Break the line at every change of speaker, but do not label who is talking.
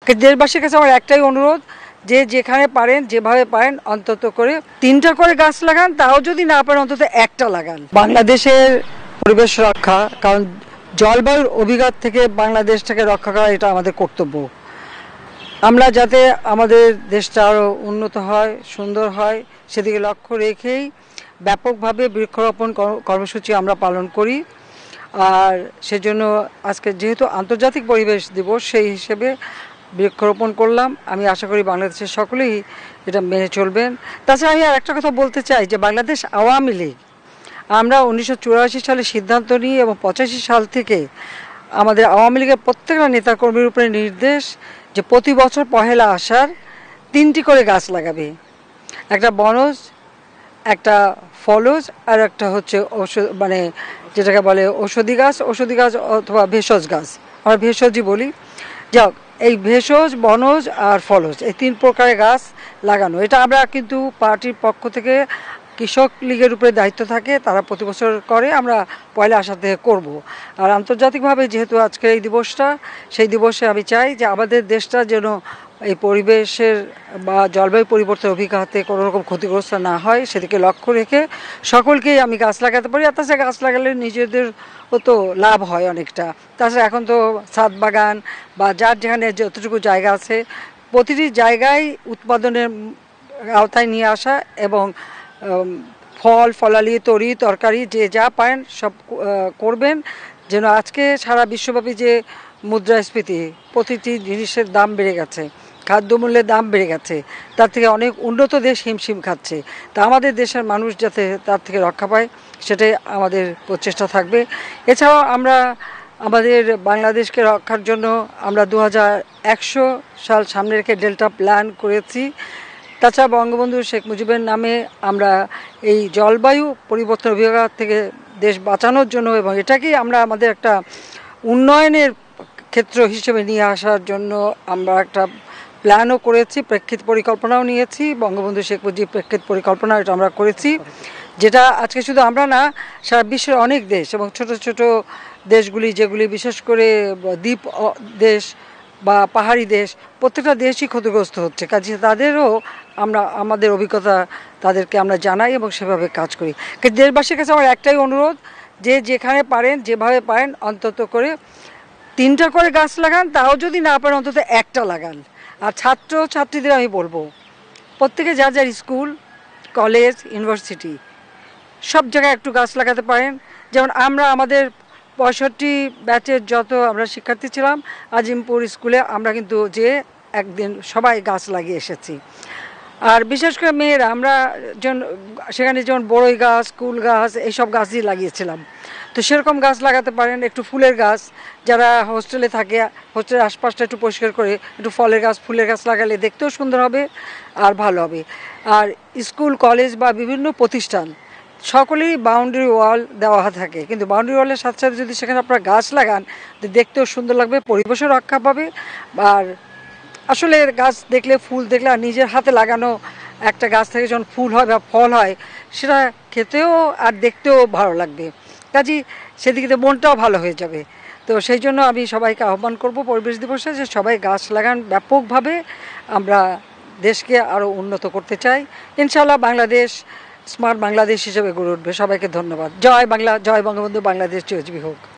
দেশবাসীর কাছে আমার একটাই অনুরোধ, যে যেখানে পারেন যেভাবে পারেন অন্তত করে 3টা করে গাছ লাগান, তাও যদি না পারেন অন্তত একটা লাগান। বাংলাদেশের পরিবেশ রক্ষা, কারণ জলবায়ুর অভিঘাত থেকে বাংলাদেশটাকে রক্ষা করা এটা আমাদের কর্তব্য। আমরা যাতে আমাদের দেশটা আরও উন্নত হয়, সুন্দর হয়, সেদিকে লক্ষ্য রেখেই ব্যাপকভাবে বৃক্ষরোপণ কর্মসূচি আমরা পালন করি। আর সেজন্য আজকে যেহেতু আন্তর্জাতিক পরিবেশ দিবস, সেই হিসেবে বৃক্ষরোপণ করলাম। আমি আশা করি বাংলাদেশের সকলেই এটা মেনে চলবেন। তাছাড়া আমি আর একটা কথা বলতে চাই, যে বাংলাদেশ আওয়ামী লীগ, আমরা 1984 সালে সিদ্ধান্ত নিই এবং 85 সাল থেকে আমাদের আওয়ামী লীগের প্রত্যেকটা নেতাকর্মীর উপরে নির্দেশ যে প্রতি বছর পহেলা আষাঢ় 3টি করে গাছ লাগাবে। একটা বনজ, একটা ফলজ, আর একটা হচ্ছে মানে যেটাকে বলে ঔষধি গাছ অথবা ভেষজ গাছ, আমরা ভেষজই বলি। যাক, এই ভেষজ, বনজ আর ফলজ, এই 3 প্রকারের গাছ লাগানো, এটা আমরা কিন্তু পার্টির পক্ষ থেকে কৃষক লীগের উপরে দায়িত্ব থাকে, তারা প্রতি বছর করে, আমরা পয়লা আষাঢ় থেকে করব। আর আন্তর্জাতিকভাবে যেহেতু আজকের এই দিবসটা, সেই দিবসে আমি চাই যে আমাদের দেশটা যেন এই পরিবেশের বা জলবায়ু পরিবর্তনের অভিঘাতে কোনো রকম ক্ষতিগ্রস্ত না হয়, সেদিকে লক্ষ্য রেখে সকলকেই আমি গাছ লাগাতে পারি। আর তাছাড়া গাছ লাগালে নিজেদেরও তো লাভ হয় অনেকটা। তাছাড়া এখন তো ছাদ বাগান বা যার যেখানে যতটুকু জায়গা আছে, প্রতিটি জায়গায় উৎপাদনের আওতায় নিয়ে আসা এবং ফল ফলালি তরকারি যে যা পারেন সব করবেন, যেন আজকে সারা বিশ্বব্যাপী যে মুদ্রাস্ফীতি, প্রতিটি জিনিসের দাম বেড়ে গেছে, খাদ্যমূল্যের দাম বেড়ে গেছে, তার থেকে অনেক উন্নত দেশ হিমশিম খাচ্ছে। তা আমাদের দেশের মানুষ যাতে তার থেকে রক্ষা পায়, সেটাই আমাদের প্রচেষ্টা থাকবে। এছাড়াও আমরা আমাদের বাংলাদেশকে রক্ষার জন্য আমরা 2100 সাল সামনে রেখে ডেল্টা প্ল্যান করেছি। তাছাড়া বঙ্গবন্ধু শেখ মুজিবের নামে আমরা এই জলবায়ু পরিবর্তন অভিঘাত থেকে দেশ বাঁচানোর জন্য, এবং এটাকেই আমরা আমাদের একটা উন্নয়নের ক্ষেত্র হিসেবে নিয়ে আসার জন্য আমরা একটা প্ল্যানও করেছি, প্রেক্ষিত পরিকল্পনাও নিয়েছি। বঙ্গবন্ধু শেখ মুজিব প্রেক্ষিত পরিকল্পনা এটা আমরা করেছি, যেটা আজকে শুধু আমরা না, সারা বিশ্বের অনেক দেশ এবং ছোট ছোট দেশগুলি, যেগুলি বিশেষ করে দ্বীপ দেশ বা পাহাড়ি দেশ, প্রত্যেকটা দেশই ক্ষতিগ্রস্ত হচ্ছে। কাজে তাদেরও আমরা আমাদের অভিজ্ঞতা তাদেরকে আমরা জানাই এবং সেভাবে কাজ করি। দেশবাসীর কাছে আমার একটাই অনুরোধ, যে যেখানে পারেন যেভাবে পারেন অন্তত করে 3টা করে গাছ লাগান, তাও যদি না পারেন অন্তত একটা লাগান। আর ছাত্র ছাত্রীদের আমি বলবো, প্রত্যেকে যার যার স্কুল, কলেজ, ইউনিভার্সিটি সব জায়গায় একটু গাছ লাগাতে পারেন। যেমন আমরা আমাদের 65 ব্যাচের যত আমরা শিক্ষার্থী ছিলাম আজিমপুর স্কুলে, আমরা কিন্তু যে একদিন সবাই গাছ লাগিয়ে এসেছি। আর বিশেষ করে মেয়েরা, আমরা সেখানে যেমন বড়ই গাছ, কুল গাছ, এইসব গাছই লাগিয়েছিলাম। তো সেরকম গাছ লাগাতে পারেন। একটু ফুলের গাছ, যারা হোস্টেলে থাকে, হোস্টেলের আশপাশটা একটু পরিষ্কার করে একটু ফলের গাছ, ফুলের গাছ লাগালে দেখতেও সুন্দর হবে আর ভালো হবে। আর স্কুল, কলেজ বা বিভিন্ন প্রতিষ্ঠান সকলেই বাউন্ডারি ওয়াল দেওয়া থাকে, কিন্তু বাউন্ডারি ওয়ালের সাথে সাথে যদি সেখানে আপনারা গাছ লাগান, দেখতেও সুন্দর লাগবে, পরিবেশও রক্ষা পাবে। আর আসলে গাছ দেখলে, ফুল দেখলে, আর নিজের হাতে লাগানো একটা গাছ থেকে যখন ফুল হয় বা ফল হয়, সেটা খেতেও আর দেখতেও ভালো লাগবে। কাজেই সেদিকে মনটাও ভালো হয়ে যাবে। তো সেই জন্য আমি সবাইকে আহ্বান করব পরিবেশ দিবসে, যে সবাই গাছ লাগান ব্যাপকভাবে। আমরা দেশকে আরও উন্নত করতে চাই। ইনশাআল্লাহ বাংলাদেশ স্মার্ট বাংলাদেশ হিসেবে গড়ে উঠবে। সবাইকে ধন্যবাদ। জয় বাংলা, জয় বঙ্গবন্ধু, বাংলাদেশ চিরজীবী হোক।